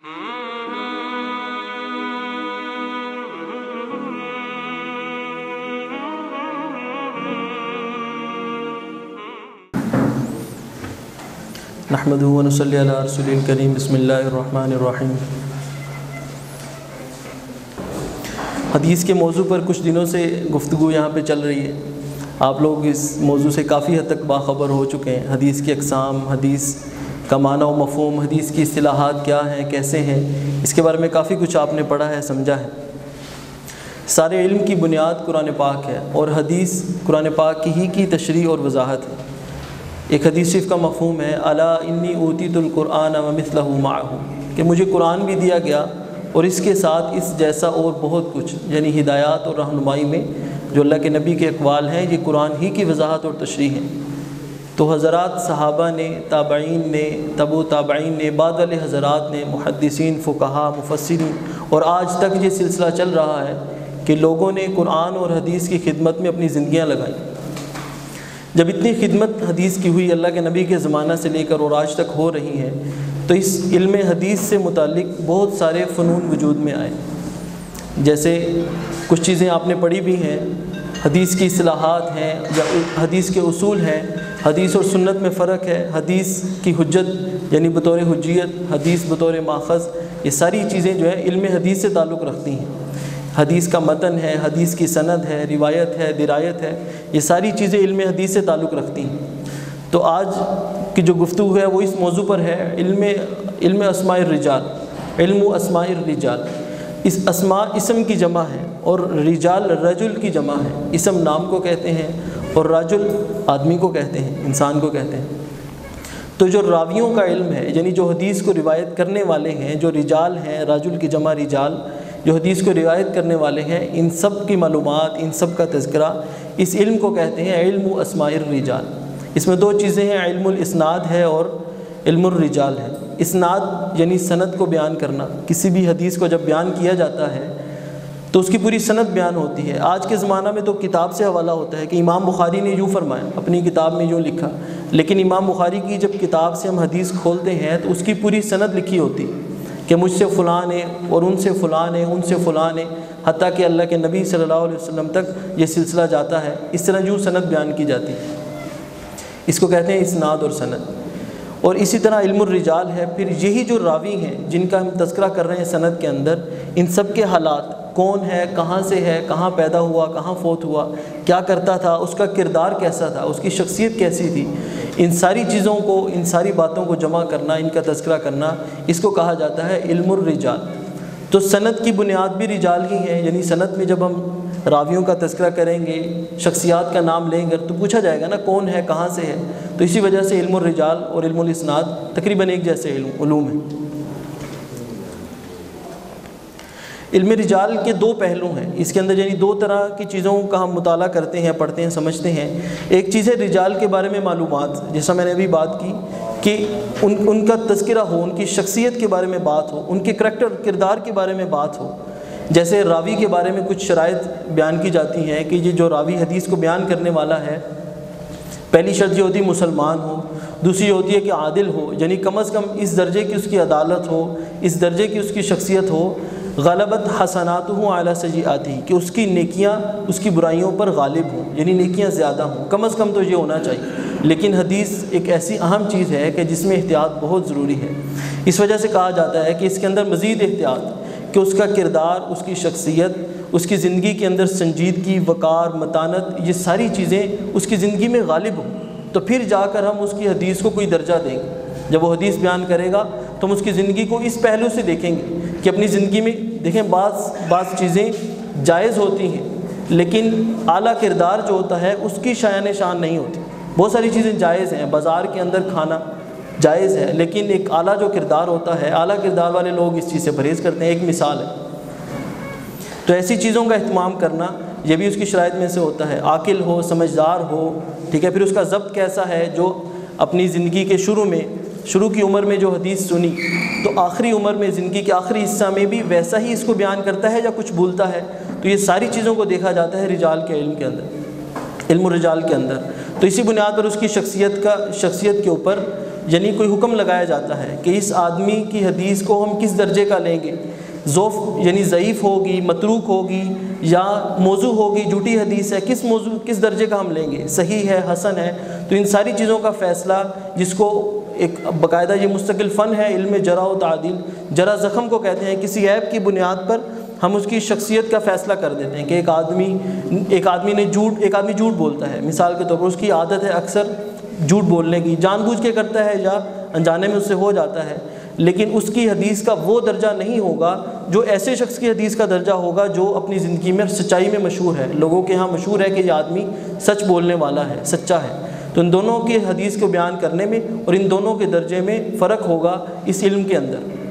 نحمدہ و نصلی علی رسولہ الکریم بسم اللہ الرحمن الرحیم۔ حدیث کے موضوع پر کچھ دنوں سے گفتگو یہاں پہ چل رہی ہے۔ آپ لوگ اس موضوع سے کافی حد تک باخبر ہو چکے ہیں۔ حدیث کی اقسام، حدیث کا معنی و مفہوم، حدیث کی اصطلاحات کیا ہیں، کیسے ہیں، اس کے بارے میں کافی کچھ آپ نے پڑھا ہے، سمجھا ہے۔ سارے علم کی بنیاد قرآن پاک ہے اور حدیث قرآن پاک کی تشریح اور وضاحت ہے۔ ایک حدیث شریف کا مفہوم ہے الا انی اوتیت القرآن ومثلہ معہ، کہ مجھے قرآن بھی دیا گیا اور اس کے ساتھ اس جیسا اور بہت کچھ، یعنی ہدایات اور رہنمائی میں جو اللہ کے نبی کے اقوال ہیں، یہ قرآن ہی کی وضاحت اور تشریح ہے۔ تو حضرات صحابہ نے، تابعین نے، تبع تابعین نے، بعد والے حضرات نے، محدثین، فقہا، مفسرین، اور آج تک یہ سلسلہ چل رہا ہے کہ لوگوں نے قرآن اور حدیث کی خدمت میں اپنی زندگیاں لگائیں۔ جب اتنی خدمت حدیث کی ہوئی اللہ کے نبی کے زمانہ سے لے کر اور آج تک ہو رہی ہے، تو اس علم حدیث سے متعلق بہت سارے فنون وجود میں آئے۔ جیسے کچھ چیزیں آپ نے پڑھی بھی ہیں، حدیث کی اصطلاحات ہیں یا حدیث کے اصول ہیں، حدیث اور سنت میں فرق ہے، حدیث کی حجت یعنی بطور حجیت، حدیث بطور ماخذ، یہ ساری چیزیں جو ہے علم حدیث سے تعلق رکھتی ہیں۔ حدیث کا متن ہے، حدیث کی سند ہے، روایت ہے، درایت ہے، یہ ساری چیزیں علم حدیث سے تعلق رکھتی ہیں۔ تو آج کی جو گفتگو ہے وہ اس موضوع پر ہے، علم اسماء الرجال، علم اسماء الرجال۔ اس اسماء اسم کی جمع ہے اور رجال رجل کی جمع ہے۔ اسم نام کو کہتے ہیں اور رجل آدمی کو کہتے ہیں، انسان کو کہتے ہیں۔ تو جو راویوں کا علم ہے، یعنی جو حدیث کو روایت کرنے والے ہیں، جو رجال ہیں، رجل کی جمع رجال، جو حدیث کو روایت کرنے والے ہیں، ان سب کی معلومات، ان سب کا تذکرہ، اس علم کو کہتے ہیں علم اسماء الرجال۔ اس میں دو چیزیں ہیں، علم الاسناد ہے اور علم الرجال ہے۔ اسناد یعنی سند کو بیان کرنا، کسی بھی حدیث کو جب بیان کیا جاتا ہے تو اس کی پوری سند بیان ہوتی ہے۔ آج کے زمانہ میں تو کتاب سے حوالہ ہوتا ہے کہ امام بخاری نے یوں فرمایا، اپنی کتاب میں یوں لکھا، لیکن امام بخاری کی جب کتاب سے ہم حدیث کھولتے ہیں تو اس کی پوری سند لکھی ہوتی کہ مجھ سے فلاں نے اور ان سے فلاں نے، ان سے فلاں نے، حتیٰ کہ اللہ کے نبی صلی اللہ علیہ وسلم تک یہ سلسلہ جاتا ہے۔ اس طرح یوں سند بیان کی جاتی ہے، اس کو کہتے ہیں اسناد اور سند۔ اور اسی طرح علم الرجال ہے، پھر یہی جو راوی ہیں جن کا ہم تذکرہ کر رہے ہیں سند کے اندر، ان سب کے حالات، کون ہے، کہاں سے ہے، کہاں پیدا ہوا، کہاں فوت ہوا، کیا کرتا تھا، اس کا کردار کیسا تھا، اس کی شخصیت کیسی تھی، ان ساری چیزوں کو، ان ساری باتوں کو جمع کرنا، ان کا تذکرہ کرنا، اس کو کہا جاتا ہے علم الرجال۔ تو سند کی بنیاد بھی رجال ہی ہے، یعنی سند میں جب ہم راویوں کا تذکرہ کریں گے، شخصیات کا نام لیں گے تو پوچھا جائے گا نا کون ہے، کہاں سے ہے، تو اسی وجہ سے علم الرجال اور علم الاسناد تقریباً ایک جیسے علوم ہیں۔ علم رجال کے دو پہلو ہیں، اس کے اندر یعنی دو طرح کی چیزوں کا ہم مطالعہ کرتے ہیں، پڑھتے ہیں، سمجھتے ہیں۔ ایک چیز ہے رجال کے بارے میں معلومات، جیسا میں نے ابھی بات کی کہ ان کا تذکرہ ہو، ان کی شخصیت کے بارے میں بات ہو، ان کے کردار کے بارے میں بات ہو۔ جیسے راوی کے بارے میں کچھ شرائط بیان کی جاتی ہیں کہ یہ جو راوی حدیث کو بیان کرنے والا ہے، پہلی شرط یہ ہوتی ہے مسلمان ہو، دوسری ہوتی ہے کہ عادل ہو، یعنی کم از کم اس درجے کی اس کی عدالت ہو، اس درجے کی اس کی شخصیت ہو، غلبت حسناتہ علی سیئاتہ، کہ اس کی نیکیاں اس کی برائیوں پر غالب ہوں، یعنی نیکیاں زیادہ ہوں، کم از کم تو یہ ہونا چاہیے۔ لیکن حدیث ایک ایسی اہم چیز ہے کہ جس میں احتیاط بہت ضروری ہے۔ اس وجہ سے کہا جاتا ہے کہ اس کے اندر مزید احتیاط، کہ اس کا کردار، اس کی شخصیت، اس کی زندگی کے اندر سنجیدگی، وقار، متانت، یہ ساری چیزیں اس کی زندگی میں غالب ہوں، تو پھر جا کر ہم اس کی حدیث کو کوئی درجہ دیں گے۔ جب وہ حدیث بیان کرے گا تو ہم اس کی زندگی کو اس پہلو سے دیکھیں گے کہ اپنی زندگی میں دیکھیں بعض چیزیں جائز ہوتی ہیں، لیکن اعلیٰ کردار جو ہوتا ہے اس کی شایان شان نہیں ہوتی۔ بہت ساری چیزیں جائز ہیں، بازار کے اندر کھانا جائز ہے، لیکن ایک اعلیٰ جو کردار ہوتا ہے، اعلیٰ کردار والے لوگ اس چیز سے پرہیز کرتے ہیں۔ ایک مثال ہے، تو ایسی چیزوں کا اہتمام کرنا یہ بھی اس کی شرائط میں سے ہوتا ہے۔ عاقل ہو، سمجھدار ہو، ٹھیک ہے، پھر اس کا ضبط کیسا ہے، جو اپنی زندگی کے شروع کی عمر میں جو حدیث سنی تو آخری عمر میں، زندگی کے آخری حصہ میں بھی ویسا ہی اس کو بیان کرتا ہے یا کچھ بھولتا ہے، تو یہ ساری چیزوں کو دیکھا جاتا ہے رجال کے علم کے اندر، علم الرجال کے اندر۔ تو اسی بنیاد پر اس کی شخصیت کے اوپر یعنی کوئی حکم لگایا جاتا ہے کہ اس آدمی کی حدیث کو ہم کس درجے کا لیں گے، ضعف یعنی ضعیف ہوگی، متروک ہوگی، یا موضوع ہوگی، جھوٹی حدیث ہے، کس درجے کا ہم لیں گے، صحیح ہے، حسن ہے۔ تو ان ساری چیزوں کا فیصلہ، جس کو ایک باقاعدہ یہ مستقل فن ہے علم جرح و تعدیل، جرح زخم کو کہتے ہیں، کسی عیب کی بنیاد پر ہم اس کی شخصیت کا فیصلہ کر دیتے ہیں کہ ایک آدمی جھوٹ بولتا ہے، مثال کے طور پر اس کی عادت ہے اکثر جھوٹ بولنے کی، جان بوجھ کے کرتا ہے یا انجانے میں اس سے ہو جاتا ہے، لیکن اس کی حدیث کا وہ درجہ نہیں ہوگا جو ایسے شخص کی حدیث کا درجہ ہوگا جو اپنی زندگی میں سچائی میں مشہور ہے، لوگوں کے ہاں مشہور ہے کہ یہ آدمی سچ بولنے والا ہے، سچا ہے۔ تو ان دونوں کی حدیث کو بیان کرنے میں اور ان دونوں کے درجے میں فرق ہوگا اس علم کے اندر۔